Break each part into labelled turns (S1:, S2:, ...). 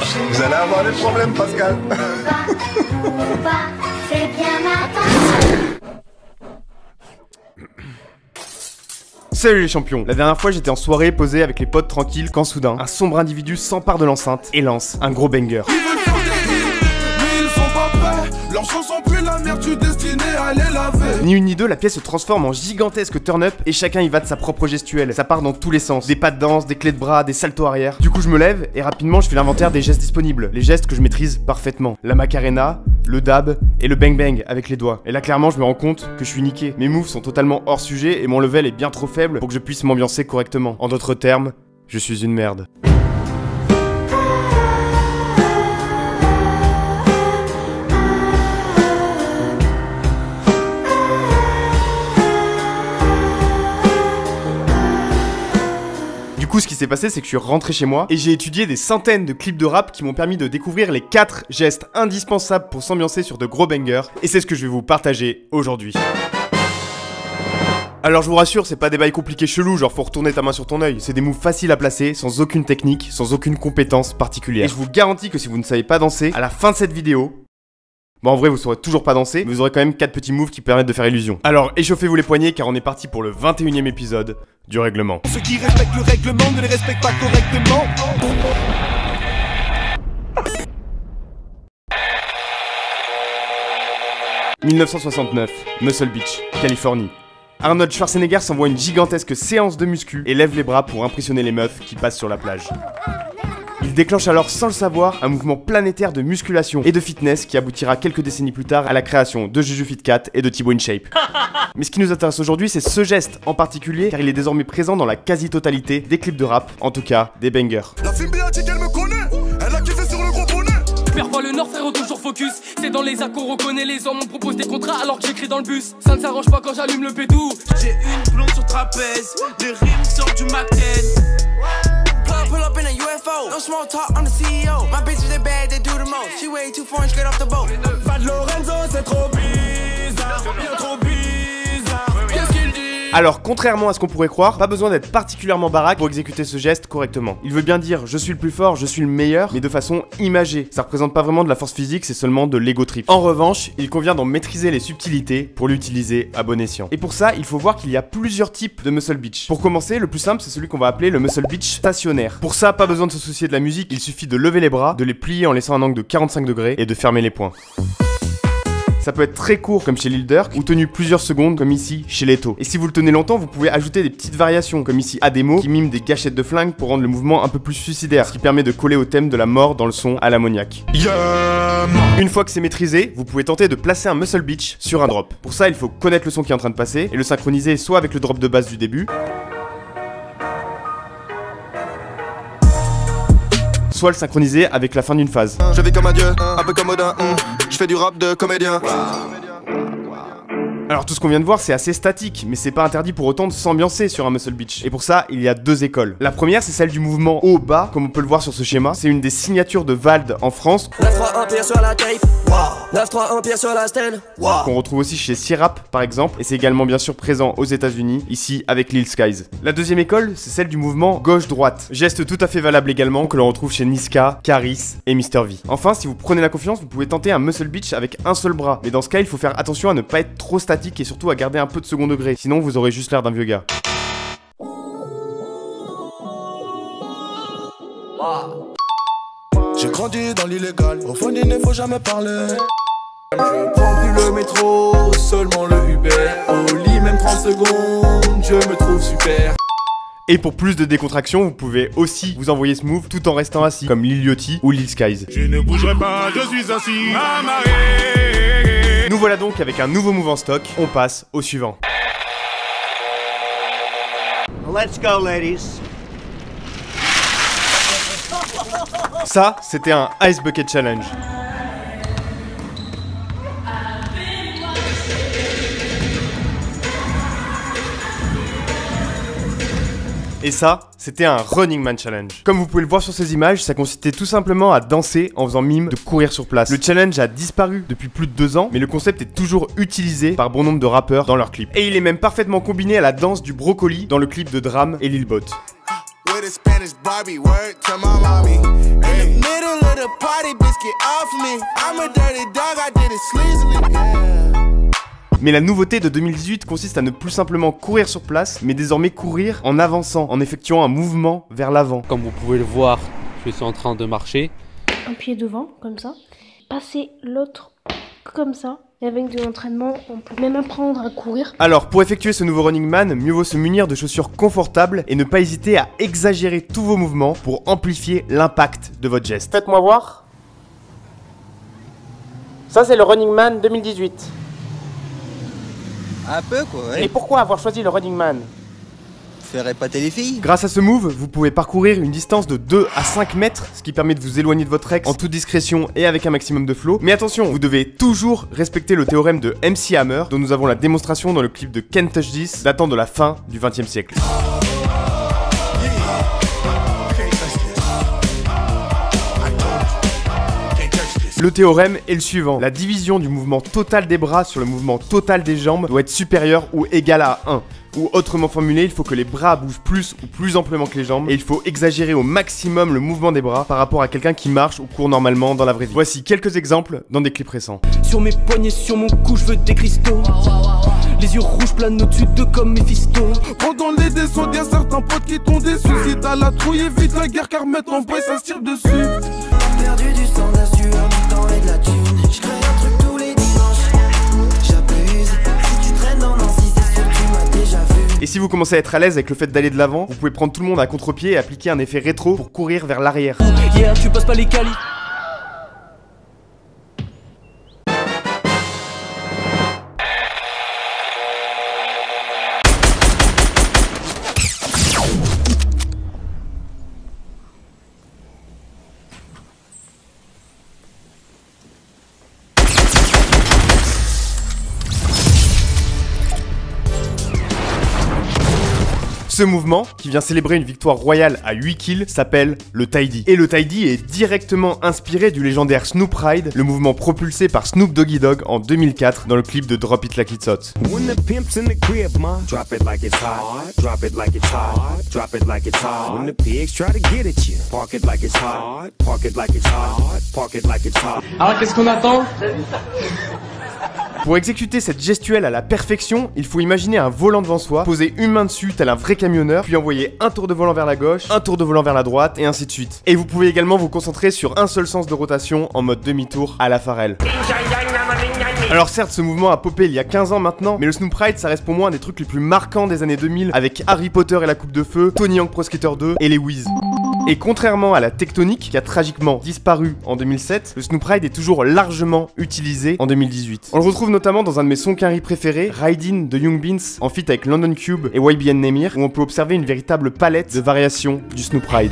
S1: Vous allez avoir des problèmes, Pascal.
S2: C'est bien matin.
S3: Salut les champions. La dernière fois j'étais en soirée posé avec les potes tranquilles quand soudain un sombre individu s'empare de l'enceinte et lance un gros banger.
S4: Leurs chansons puent la merde, tu destiné à les laver.
S3: Ni une ni deux, la pièce se transforme en gigantesque turn-up et chacun y va de sa propre gestuelle. Ça part dans tous les sens, des pas de danse, des clés de bras, des saltos arrière. Du coup je me lève et rapidement je fais l'inventaire des gestes disponibles, les gestes que je maîtrise parfaitement. La macarena, le dab et le bang bang avec les doigts. Et là clairement je me rends compte que je suis niqué. Mes moves sont totalement hors sujet et mon level est bien trop faible pour que je puisse m'ambiancer correctement. En d'autres termes, je suis une merde. Du coup, ce qui s'est passé, c'est que je suis rentré chez moi et j'ai étudié des centaines de clips de rap qui m'ont permis de découvrir les 4 gestes indispensables pour s'ambiancer sur de gros bangers, et c'est ce que je vais vous partager aujourd'hui. Alors je vous rassure, c'est pas des bails compliqués chelous, genre faut retourner ta main sur ton œil, c'est des moves faciles à placer, sans aucune technique, sans aucune compétence particulière. Et je vous garantis que si vous ne savez pas danser, à la fin de cette vidéo, bon, en vrai, vous saurez toujours pas danser, mais vous aurez quand même 4 petits moves qui permettent de faire illusion. Alors, échauffez-vous les poignets car on est parti pour le 21e épisode du règlement.
S4: Ceux qui respectent le règlement ne les respectent pas correctement.
S3: 1969, Muscle Beach, Californie. Arnold Schwarzenegger s'envoie une gigantesque séance de muscu et lève les bras pour impressionner les meufs qui passent sur la plage. Il déclenche alors sans le savoir un mouvement planétaire de musculation et de fitness qui aboutira quelques décennies plus tard à la création de Juju Fit Cat et de Thibaut InShape. Mais ce qui nous intéresse aujourd'hui, c'est ce geste en particulier car il est désormais présent dans la quasi-totalité des clips de rap, en tout cas des bangers.
S4: La fille béatique, elle me connaît. Elle a kiffé sur le gros bonnet.
S5: Perds pas le nord, frérot, toujours focus. C'est dans les accords, on reconnaît les hommes, on propose des contrats alors que j'écris dans le bus. Ça ne s'arrange pas quand j'allume le pédou.
S6: J'ai une blonde sur trapèze, les rimes sortent du matin. Pull up in a UFO, no small talk, I'm the CEO. My bitches they bad, they do the most. She way too foreign, straight off the boat.
S4: Fad Lorenzo, c'est trop bizarre, bien trop bizarre.
S5: Qu'est-ce qu'il dit?
S3: Alors, contrairement à ce qu'on pourrait croire, pas besoin d'être particulièrement baraque pour exécuter ce geste correctement. Il veut bien dire je suis le plus fort, je suis le meilleur, mais de façon imagée. Ça représente pas vraiment de la force physique, c'est seulement de l'ego trip. En revanche, il convient d'en maîtriser les subtilités pour l'utiliser à bon escient. Et pour ça, il faut voir qu'il y a plusieurs types de muscle beach. Pour commencer, le plus simple, c'est celui qu'on va appeler le muscle beach stationnaire. Pour ça, pas besoin de se soucier de la musique, il suffit de lever les bras, de les plier en laissant un angle de 45 degrés et de fermer les poings. Ça peut être très court comme chez Lil Durk ou tenu plusieurs secondes comme ici chez Leto. Et si vous le tenez longtemps, vous pouvez ajouter des petites variations comme ici Ademo qui mime des gâchettes de flingue pour rendre le mouvement un peu plus suicidaire, ce qui permet de coller au thème de la mort dans le son à l'ammoniaque. Une fois que c'est maîtrisé, vous pouvez tenter de placer un muscle beach sur un drop. Pour ça, il faut connaître le son qui est en train de passer et le synchroniser soit avec le drop de base du début, soit le synchroniser avec la fin d'une phase.
S4: Je vis comme un dieu, un peu comme Odin. Je fais du rap de comédien.
S3: Alors tout ce qu'on vient de voir c'est assez statique, mais c'est pas interdit pour autant de s'ambiancer sur un muscle beach. Et pour ça, il y a deux écoles. La première c'est celle du mouvement haut-bas, comme on peut le voir sur ce schéma. C'est une des signatures de Vald en France.
S6: 9-3 Empire sur la tape, 9-3 Empire sur la stèle.
S3: Qu'on retrouve aussi chez C-Rap par exemple, et c'est également bien sûr présent aux États-Unis, ici avec Lil Skies. La deuxième école, c'est celle du mouvement gauche-droite. Geste tout à fait valable également que l'on retrouve chez Niska, Caris et Mr V. Enfin, si vous prenez la confiance, vous pouvez tenter un muscle beach avec un seul bras. Mais dans ce cas, il faut faire attention à ne pas être trop statique et surtout à garder un peu de second degré, sinon vous aurez juste l'air d'un vieux gars.
S4: J'ai grandi dans l'illégal, au fond il ne faut jamais parler.
S6: Je prends plus le métro, seulement le Uber. Au lit même 30 secondes, je me trouve super.
S3: Et pour plus de décontraction, vous pouvez aussi vous envoyer ce move tout en restant assis, comme Lil Yachty ou Lil Skies.
S4: Je ne bougerai pas, je suis assis, amarré.
S3: Nous voilà donc avec un nouveau move en stock, on passe au suivant.
S7: Let's go, ladies.
S3: Ça, c'était un Ice Bucket Challenge. Et ça, c'était un Running Man Challenge. Comme vous pouvez le voir sur ces images, ça consistait tout simplement à danser en faisant mime de courir sur place. Le challenge a disparu depuis plus de 2 ans, mais le concept est toujours utilisé par bon nombre de rappeurs dans leurs clips. Et il est même parfaitement combiné à la danse du brocoli dans le clip de Dram et Lil Bot.
S4: a Spanish Barbie, word to my mommy. In the middle of the party, bitch, get off me. I'm a dirty dog, I did it sleazily, yeah.
S3: Mais la nouveauté de 2018 consiste à ne plus simplement courir sur place, mais désormais courir en avançant, en effectuant un mouvement vers l'avant.
S8: Comme vous pouvez le voir, je suis en train de marcher.
S9: Un pied devant, comme ça. Passer l'autre comme ça. Et avec de l'entraînement, on peut même apprendre à courir.
S3: Alors, pour effectuer ce nouveau Running Man, mieux vaut se munir de chaussures confortables et ne pas hésiter à exagérer tous vos mouvements pour amplifier l'impact de votre geste. Faites-moi voir. Ça, c'est le Running Man 2018.
S10: Un peu quoi, ouais.
S3: Et pourquoi avoir choisi le Running Man?
S10: Faire épater les filles.
S3: Grâce à ce move, vous pouvez parcourir une distance de 2 à 5 mètres, ce qui permet de vous éloigner de votre ex en toute discrétion et avec un maximum de flow. Mais attention, vous devez toujours respecter le théorème de MC Hammer, dont nous avons la démonstration dans le clip de Can't Touch This, datant de la fin du XXe siècle. Le théorème est le suivant, la division du mouvement total des bras sur le mouvement total des jambes doit être supérieure ou égale à 1. Ou autrement formulé, il faut que les bras bougent plus ou plus amplement que les jambes, et il faut exagérer au maximum le mouvement des bras par rapport à quelqu'un qui marche ou court normalement dans la vraie vie. Voici quelques exemples dans des clips récents.
S5: Sur mes poignets, sur mon cou, je veux des cristaux. Les yeux rouges planent au-dessus d'eux comme Mephisto.
S4: Pendant les descentes, y'a certains potes qui t'ont déçu. Si t'as la trouille, évite la guerre car mettre en boy, ça se tire dessus.
S6: Perdu du sang, de la sueur, du temps et de la thune. Je crée un truc tous les dimanches. J'abuse. Si tu traînes dans Nancy, c'est sûr que tu m'as déjà vu.
S3: Et si vous commencez à être à l'aise avec le fait d'aller de l'avant, vous pouvez prendre tout le monde à contre-pied et appliquer un effet rétro pour courir vers l'arrière.
S5: Yeah, tu passes pas les calis.
S3: Ce mouvement, qui vient célébrer une victoire royale à 8 kills, s'appelle le Tidy. Et le Tidy est directement inspiré du légendaire Snoop Ride, le mouvement propulsé par Snoop Doggy Dogg en 2004 dans le clip de Drop It Like It's Hot.
S4: When the pimp's in the crib, ma, drop it like it's hot, drop it like it's hot, drop it like it's hot. When the pigs try to get at you, park it like it's hot, park it like it's hot, park it like it's hot.
S5: Alors qu'est-ce qu'on attend?
S3: Pour exécuter cette gestuelle à la perfection, il faut imaginer un volant devant soi, poser une main dessus tel un vrai camionneur, puis envoyer un tour de volant vers la gauche, un tour de volant vers la droite, et ainsi de suite. Et vous pouvez également vous concentrer sur un seul sens de rotation en mode demi-tour à la Pharrell. Alors certes, ce mouvement a popé il y a 15 ans maintenant, mais le Snoop Ride, ça reste pour moi un des trucs les plus marquants des années 2000, avec Harry Potter et la Coupe de Feu, Tony Hawk Pro Skater 2 et les Wiz. Et contrairement à la tectonique, qui a tragiquement disparu en 2007, le Snoop Ride est toujours largement utilisé en 2018. On le retrouve notamment dans un de mes sons Quinry préférés, Ridin' de Young Beans, en feat avec London Cube et YBN Nemir, où on peut observer une véritable palette de variations du Snoop Ride.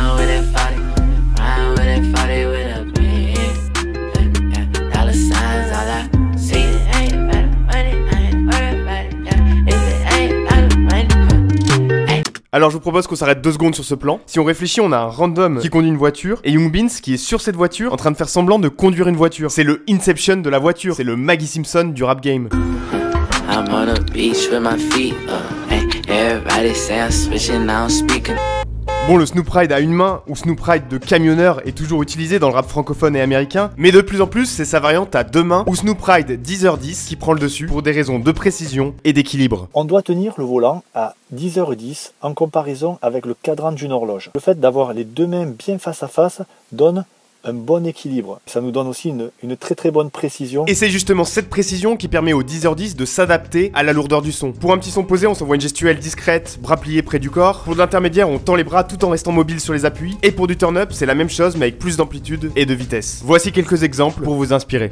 S3: Alors je vous propose qu'on s'arrête 2 secondes sur ce plan. Si on réfléchit, on a un random qui conduit une voiture et Young Beans qui est sur cette voiture en train de faire semblant de conduire une voiture. C'est le Inception de la voiture, c'est le Maggie Simpson du rap game. I'm on a beach with my feet up. Everybody say I'm switching now speaking. Bon, le Snoop Ride à une main ou Snoop Ride de camionneur est toujours utilisé dans le rap francophone et américain, mais de plus en plus, c'est sa variante à 2 mains ou Snoop Ride 10h10 qui prend le dessus pour des raisons de précision et d'équilibre.
S11: On doit tenir le volant à 10h10 en comparaison avec le cadran d'une horloge. Le fait d'avoir les 2 mains bien face à face donne un bon équilibre. Ça nous donne aussi une très bonne précision. Et c'est justement cette précision qui permet au 10h10 de s'adapter à la lourdeur du son. Pour un petit son posé, on s'envoie une gestuelle discrète, bras pliés près du corps. Pour de l'intermédiaire, on tend les bras tout en restant mobile sur les appuis. Et pour du turn-up, c'est la même chose mais avec plus d'amplitude et de vitesse. Voici quelques exemples pour vous inspirer.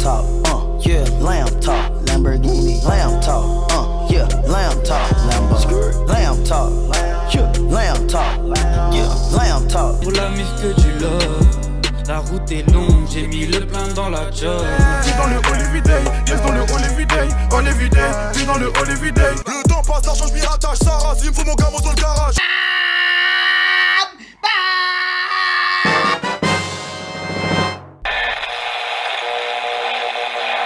S5: Pour la mif que tu love. La route est longue, j'ai mis le plein dans la job.
S4: T'es dans le all every day, yes dans le all every day, all every day, t'es dans le all every day. Le temps passe, l'argent je m'y rattache, ça rase, il me faut mon gamin dans le garage.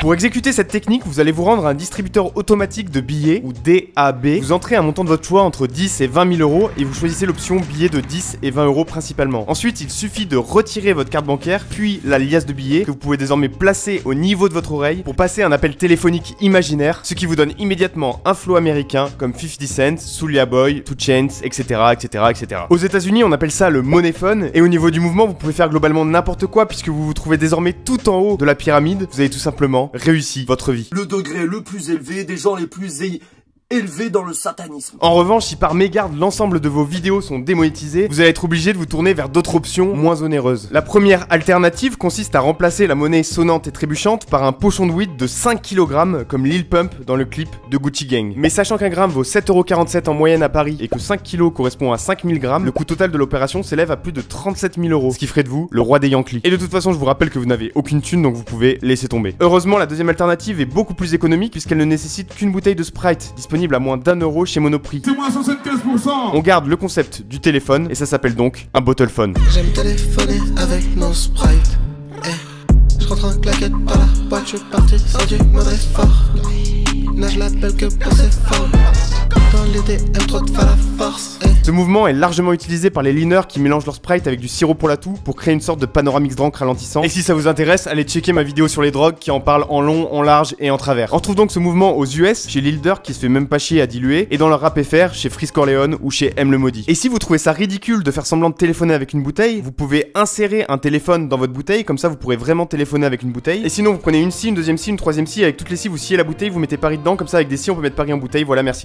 S3: Pour exécuter cette technique, vous allez vous rendre à un distributeur automatique de billets, ou DAB. Vous entrez un montant de votre choix entre 10 et 20 000 euros et vous choisissez l'option billets de 10 et 20 euros principalement. Ensuite, il suffit de retirer votre carte bancaire, puis la liasse de billets que vous pouvez désormais placer au niveau de votre oreille pour passer un appel téléphonique imaginaire, ce qui vous donne immédiatement un flow américain comme 50 Cent, Soulja Boy, 2 Chainz, etc., etc., etc. Aux États-Unis, on appelle ça le money phone, et au niveau du mouvement, vous pouvez faire globalement n'importe quoi puisque vous vous trouvez désormais tout en haut de la pyramide. Vous avez tout simplement réussi votre vie.
S12: Le degré le plus élevé des gens les plus élevé dans le satanisme.
S3: En revanche, si par mégarde l'ensemble de vos vidéos sont démonétisées, vous allez être obligé de vous tourner vers d'autres options moins onéreuses. La première alternative consiste à remplacer la monnaie sonnante et trébuchante par un pochon de weed de 5 kg comme Lil Pump dans le clip de Gucci Gang. Mais sachant qu'un gramme vaut 7,47 € en moyenne à Paris et que 5 kg correspond à 5000 grammes, le coût total de l'opération s'élève à plus de 37 000 €, ce qui ferait de vous le roi des Yankees. Et de toute façon, je vous rappelle que vous n'avez aucune thune, donc vous pouvez laisser tomber. Heureusement, la deuxième alternative est beaucoup plus économique puisqu'elle ne nécessite qu'une bouteille de Sprite, disponible à moins d'1 € chez Monoprix.
S13: C'est moins 75%.
S3: On garde le concept du téléphone et ça s'appelle donc un bottle phone.
S14: J'aime téléphoner avec mon Sprite. Je rentre en claquette par la boîte, je suis parti sans du mode fort. Là je l'appelle que pour ses formes. Dans les DM, trop de fa la force.
S3: Ce mouvement est largement utilisé par les leaners qui mélangent leur Sprite avec du sirop pour la toux pour créer une sorte de panoramique drunk ralentissant. Et si ça vous intéresse, allez checker ma vidéo sur les drogues qui en parle en long, en large et en travers. On retrouve donc ce mouvement aux US, chez Lil Durk qui se fait même pas chier à diluer, et dans leur rap FR, chez Freeze Corleone ou chez M le Maudit. Et si vous trouvez ça ridicule de faire semblant de téléphoner avec une bouteille, vous pouvez insérer un téléphone dans votre bouteille, comme ça vous pourrez vraiment téléphoner avec une bouteille. Et sinon vous prenez une scie, une deuxième scie, une troisième scie, avec toutes les scies vous sciez la bouteille, vous mettez Paris dedans, comme ça avec des scies on peut mettre Paris en bouteille, voilà merci.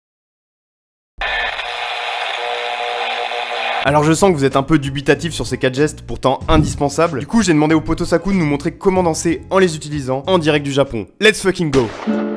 S3: Alors je sens que vous êtes un peu dubitatif sur ces 4 gestes pourtant indispensables. Du coup j'ai demandé au poteau Saku de nous montrer comment danser en les utilisant en direct du Japon. Let's fucking go!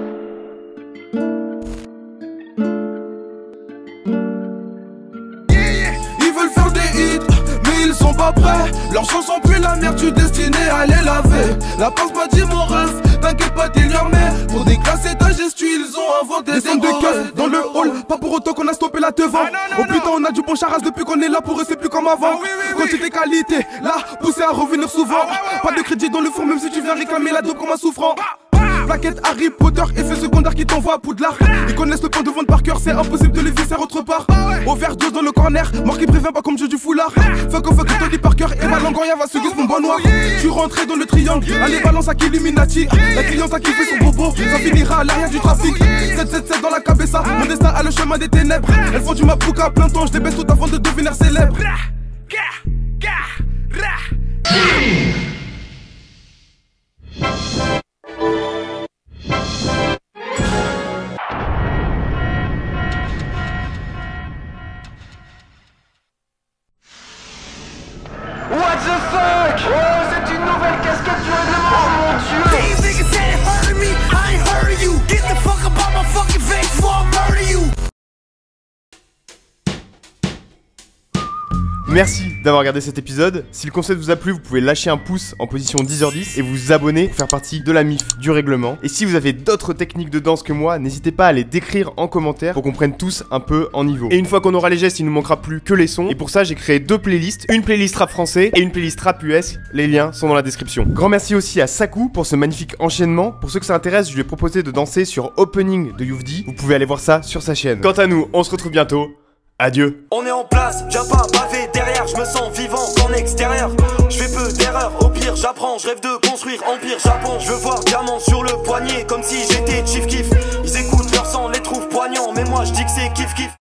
S6: Ils veulent faire des hits, mais ils sont pas prêts. Leurs chansons puent la merde, tu es destiné à les laver. La passe m'a dit mon ref, t'inquiète pas t'es mais pour déclasser ta gestu, ils ont inventé des scènes de keufs dans le hall. Pas pour autant qu'on a stoppé la teuf. Oh putain on a du bon charras depuis qu'on est là, pour eux c'est plus comme avant. Quantité qualité, là poussé à revenir souvent. Pas de crédit dans le four même si tu viens réclamer la dope comme un souffrant. Plaquette Harry Potter, effet secondaire qui t'envoie à Poudlard. Ils connaissent le point de vente par cœur, c'est impossible de les visser autre part. Overdose dans le corner, mort qui prévient pas comme jeu du foulard. Fuck Tony Parker et ma langue rien va se guise mon bon noir. Tu rentré dans le triangle, allez balance à Illuminati. La cliente a kiffé son bobo, ça finira à l'arrière du trafic. 777 dans la cabessa, mon destin a le chemin des ténèbres. Elles font du mapouka à plein temps, je les baisse tout avant de devenir célèbre.
S15: What the fuck? Oh, c'est une nouvelle casquette du règlement, mon dieu! These niggas said it hurt me, I ain't heard you. Get the fuck up on my fucking face before I murder you.
S3: Merci d'avoir regardé cet épisode. Si le concept vous a plu, vous pouvez lâcher un pouce en position 10h10 et vous abonner pour faire partie de la MIF du règlement. Et si vous avez d'autres techniques de danse que moi, n'hésitez pas à les décrire en commentaire pour qu'on prenne tous un peu en niveau. Et une fois qu'on aura les gestes, il ne nous manquera plus que les sons. Et pour ça, j'ai créé 2 playlists, une playlist rap français et une playlist rap US. Les liens sont dans la description. Grand merci aussi à Saku pour ce magnifique enchaînement. Pour ceux que ça intéresse, je lui ai proposé de danser sur Opening de Youvdi. Vous pouvez aller voir ça sur sa chaîne. Quant à nous, on se retrouve bientôt. Adieu.
S16: On est en place, viens pas baver derrière, je me sens vivant qu'en extérieur. Je fais peu d'erreurs, au pire j'apprends, je rêve de construire empire Japon. Je veux voir diamant sur le poignet comme si j'étais Chief Keef. Ils écoutent leur sang, les trouvent poignants, mais moi je dis que c'est kiff kiff.